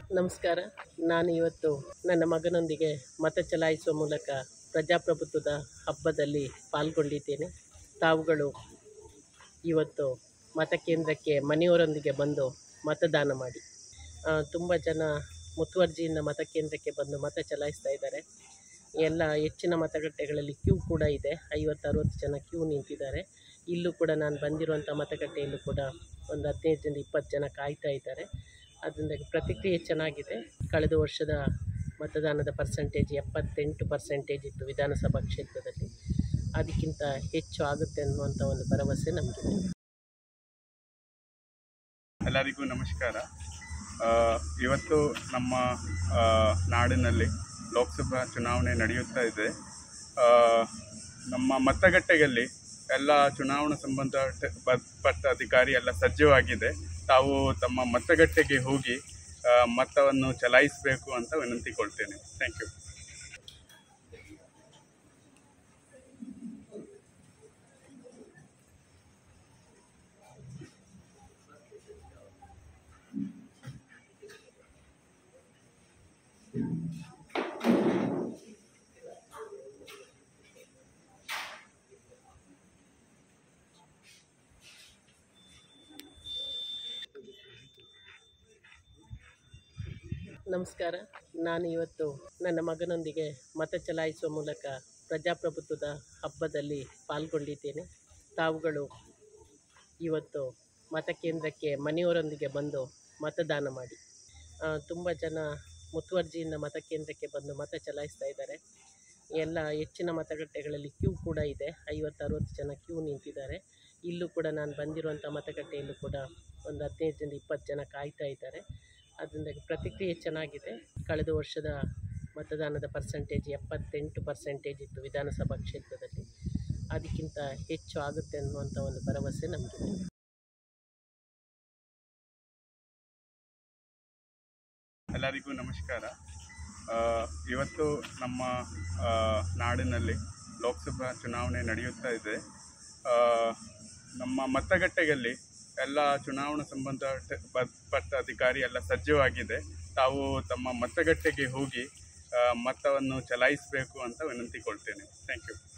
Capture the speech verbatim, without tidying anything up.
ನಮಸ್ಕಾರ. ನಾನು ಇವತ್ತು ನನ್ನ ಮಗನೊಂದಿಗೆ ಮತ ಚಲಾಯಿಸುವ ಮೂಲಕ ಪ್ರಜಾಪ್ರಭುತ್ವದ ಹಬ್ಬದಲ್ಲಿ ಪಾಲ್ಗೊಂಡಿದ್ದೇನೆ. ತಾವುಗಳು ಇವತ್ತು ಮತಕೇಂದ್ರಕ್ಕೆ ಮನೆಯವರೊಂದಿಗೆ ಬಂದು ಮತದಾನ ಮಾಡಿ. ತುಂಬ ಜನ ಮುತುವರ್ಜಿಯಿಂದ ಮತಕೇಂದ್ರಕ್ಕೆ ಬಂದು ಮತ ಚಲಾಯಿಸ್ತಾ ಇದ್ದಾರೆ. ಎಲ್ಲ ಹೆಚ್ಚಿನ ಮತಗಟ್ಟೆಗಳಲ್ಲಿ ಕ್ಯೂ ಕೂಡ ಇದೆ. ಐವತ್ತು ಅರುವತ್ತು ಜನ ಕ್ಯೂ ನಿಂತಿದ್ದಾರೆ. ಇಲ್ಲೂ ಕೂಡ ನಾನು ಬಂದಿರುವಂಥ ಮತಗಟ್ಟೆಯಲ್ಲೂ ಕೂಡ ಒಂದು ಹದಿನೈದರಿಂದ ಇಪ್ಪತ್ತು ಜನ ಕಾಯ್ತಾ ಇದ್ದಾರೆ. ಅದರಿಂದ ಪ್ರತಿಕ್ರಿಯೆ ಚೆನ್ನಾಗಿದೆ. ಕಳೆದ ವರ್ಷದ ಮತದಾನದ ಪರ್ಸೆಂಟೇಜ್ ಎಪ್ಪತ್ತೆಂಟು ಪರ್ಸೆಂಟೇಜ್ ಇತ್ತು ವಿಧಾನಸಭಾ ಕ್ಷೇತ್ರದಲ್ಲಿ. ಅದಕ್ಕಿಂತ ಹೆಚ್ಚು ಆಗುತ್ತೆ ಅನ್ನುವಂಥ ಒಂದು ಭರವಸೆ ನಮಗಿದೆ. ಎಲ್ಲರಿಗೂ ನಮಸ್ಕಾರ. ಇವತ್ತು ನಮ್ಮ ನಾಡಿನಲ್ಲಿ ಲೋಕಸಭಾ ಚುನಾವಣೆ ನಡೆಯುತ್ತಾ ಇದೆ. ನಮ್ಮ ಮತಗಟ್ಟೆಯಲ್ಲಿ ಎಲ್ಲ ಚುನಾವಣಾ ಸಂಬಂಧಪಟ್ಟ ಅಧಿಕಾರಿ ಎಲ್ಲ ಸಜ್ಜವಾಗಿದೆ. ತಾವು ತಮ್ಮ ಮತಗಟ್ಟೆಗೆ ಹೋಗಿ ಮತವನ್ನು ಚಲಾಯಿಸಬೇಕು ಅಂತ ವಿನಂತಿಕೊಳ್ತೇನೆ. Thank you. ನಮಸ್ಕಾರ. ನಾನು ಇವತ್ತು ನನ್ನ ಮಗನೊಂದಿಗೆ ಮತ ಚಲಾಯಿಸುವ ಮೂಲಕ ಪ್ರಜಾಪ್ರಭುತ್ವದ ಹಬ್ಬದಲ್ಲಿ ಪಾಲ್ಗೊಂಡಿದ್ದೇನೆ. ತಾವುಗಳು ಇವತ್ತು ಮತಕೇಂದ್ರಕ್ಕೆ ಮನೆಯವರೊಂದಿಗೆ ಬಂದು ಮತದಾನ ಮಾಡಿ. ತುಂಬ ಜನ ಮುತುವರ್ಜಿಯಿಂದ ಮತಕೇಂದ್ರಕ್ಕೆ ಬಂದು ಮತ ಚಲಾಯಿಸ್ತಾ ಇದ್ದಾರೆ. ಎಲ್ಲ ಹೆಚ್ಚಿನ ಮತಗಟ್ಟೆಗಳಲ್ಲಿ ಕ್ಯೂ ಕೂಡ ಇದೆ. ಐವತ್ತು ಅರುವತ್ತು ಜನ ಕ್ಯೂ ನಿಂತಿದ್ದಾರೆ. ಇಲ್ಲೂ ಕೂಡ ನಾನು ಬಂದಿರುವಂಥ ಮತಗಟ್ಟೆಯಲ್ಲೂ ಕೂಡ ಒಂದು ಹದಿನೈದರಿಂದ ಇಪ್ಪತ್ತು ಜನ ಕಾಯ್ತಾ ಇದ್ದಾರೆ. ಅದರಿಂದ ಪ್ರತಿಕ್ರಿಯೆ ಚೆನ್ನಾಗಿದೆ. ಕಳೆದ ವರ್ಷದ ಮತದಾನದ ಪರ್ಸೆಂಟೇಜ್ ಎಪ್ಪತ್ತೆಂಟು ಪರ್ಸೆಂಟೇಜ್ ಇತ್ತು ವಿಧಾನಸಭಾ ಕ್ಷೇತ್ರದಲ್ಲಿ. ಅದಕ್ಕಿಂತ ಹೆಚ್ಚು ಆಗುತ್ತೆ ಅನ್ನುವಂಥ ಒಂದು ಭರವಸೆ ನಮಗಿದೆ. ಎಲ್ಲರಿಗೂ ನಮಸ್ಕಾರ. ಇವತ್ತು ನಮ್ಮ ನಾಡಿನಲ್ಲಿ ಲೋಕಸಭಾ ಚುನಾವಣೆ ನಡೆಯುತ್ತಾ ಇದೆ. ನಮ್ಮ ಮತಗಟ್ಟೆಯಲ್ಲಿ ಎಲ್ಲ ಚುನಾವಣಾ ಸಂಬಂಧಪಟ್ಟ ಅಧಿಕಾರಿ ಎಲ್ಲ ಸಜ್ಜವಾಗಿದೆ. ತಾವು ತಮ್ಮ ಮತಗಟ್ಟೆಗೆ ಹೋಗಿ ಮತವನ್ನು ಚಲಾಯಿಸಬೇಕು ಅಂತ ವಿನಂತಿಕೊಳ್ತೇನೆ. Thank you.